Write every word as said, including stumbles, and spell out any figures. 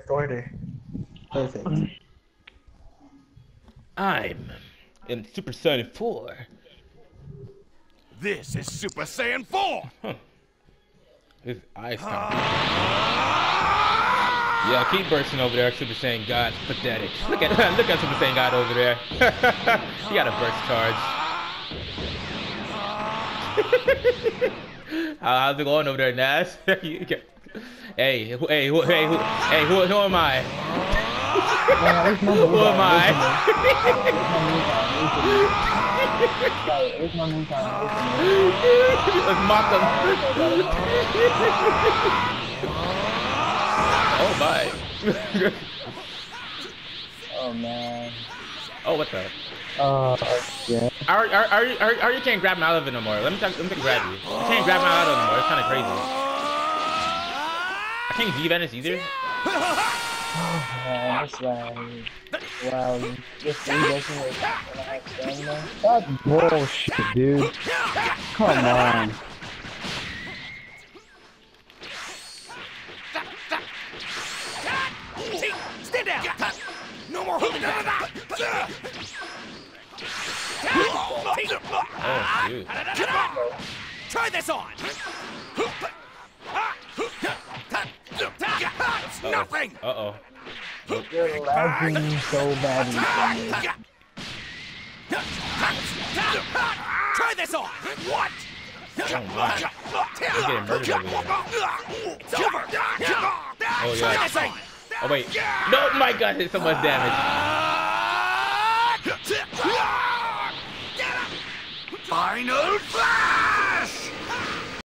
perfect order. Perfect. I'm in Super Saiyan four. This is Super Saiyan four. Huh. His eyes kind of. Yeah, keep bursting over there, Super Saiyan God. Pathetic. Look at look at Super Saiyan God over there. He got a burst charge. How, how's it going over there, Nash? hey, hey, who, hey, who, hey, who, hey, who, who am I? Who am I? Let's mock them. Oh my. Oh man. Oh, what the? Uh, yeah. Are are are you are, are you can't grab him out of it no more? Let me let me grab you. You can't grab him out of it no more. It's kind of crazy. I can't G Venice either. Oh man, that's like, wow, just injection with stamina. That's bullshit, dude. Come on. Stand down. No more holding on to that. Oh, dude. Try this on. It's nothing. Uh oh. You're lagging so badly. Try this on. What? Oh my. He's getting murdered over here. It's over. Oh yeah. Oh wait. No, my God, did so much damage. Final fight!